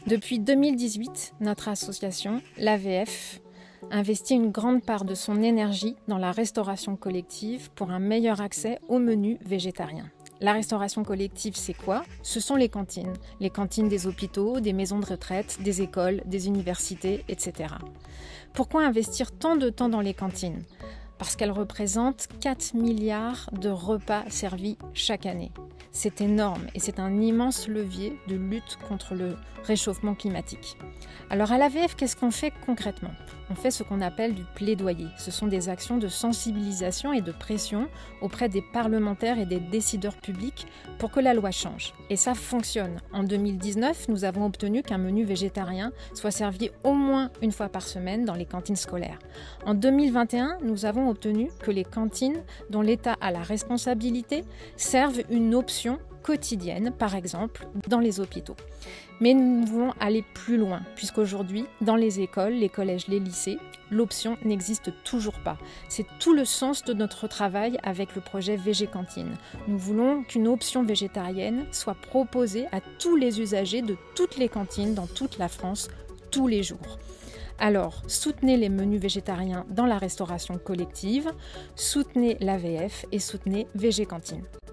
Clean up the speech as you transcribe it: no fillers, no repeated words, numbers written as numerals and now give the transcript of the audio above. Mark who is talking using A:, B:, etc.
A: Depuis 2018, notre association, l'AVF, investit une grande part de son énergie dans la restauration collective pour un meilleur accès aux menus végétariens. La restauration collective, c'est quoi? Ce sont les cantines des hôpitaux, des maisons de retraite, des écoles, des universités, etc. Pourquoi investir tant de temps dans les cantines? Parce qu'elles représentent 4 milliards de repas servis chaque année. C'est énorme et c'est un immense levier de lutte contre le réchauffement climatique. Alors à l'AVF, qu'est-ce qu'on fait concrètement? On fait ce qu'on appelle du plaidoyer. Ce sont des actions de sensibilisation et de pression auprès des parlementaires et des décideurs publics pour que la loi change. Et ça fonctionne. En 2019, nous avons obtenu qu'un menu végétarien soit servi au moins une fois par semaine dans les cantines scolaires. En 2021, nous avons obtenu que les cantines dont l'État a la responsabilité servent une option quotidienne, par exemple, dans les hôpitaux. Mais nous voulons aller plus loin, puisqu'aujourd'hui, dans les écoles, les collèges, les lycées, l'option n'existe toujours pas. C'est tout le sens de notre travail avec le projet VG-Cantine. Nous voulons qu'une option végétarienne soit proposée à tous les usagers de toutes les cantines dans toute la France, tous les jours. Alors, soutenez les menus végétariens dans la restauration collective, soutenez l'AVF et soutenez VG-Cantine.